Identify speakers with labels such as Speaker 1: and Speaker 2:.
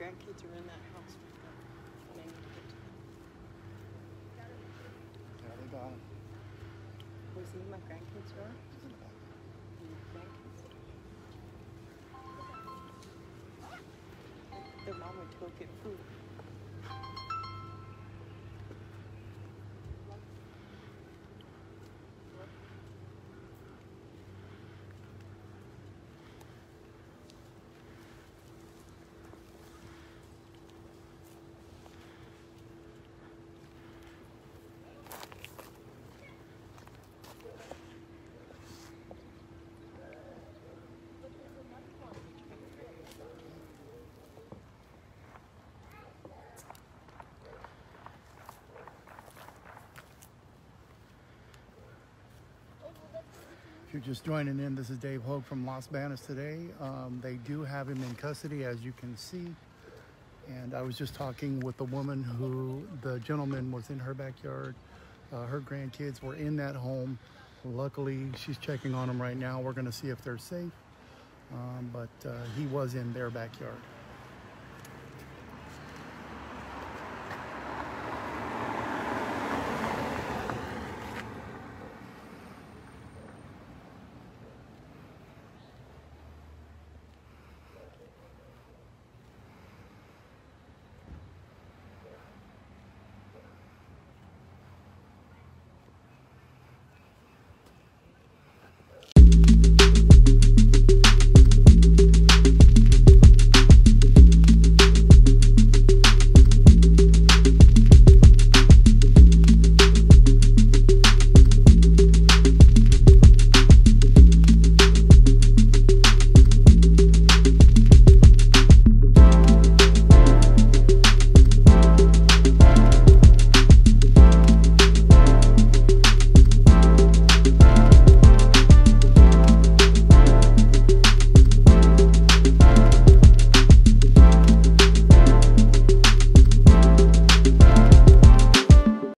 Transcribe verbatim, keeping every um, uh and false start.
Speaker 1: grandkids are in that house right there. And I need to get to them.
Speaker 2: There they go.
Speaker 1: Was he my grandkids are? Grandkids? Their mom went to go get food.
Speaker 2: If you're just joining in, this is Dave Hogue from Las Banas today. Um, they do have him in custody, as you can see. And I was just talking with the woman who, the gentleman was in her backyard. Uh, her grandkids were in that home. Luckily, she's checking on them right now. We're going to see if they're safe. Um, but uh, he was in their backyard.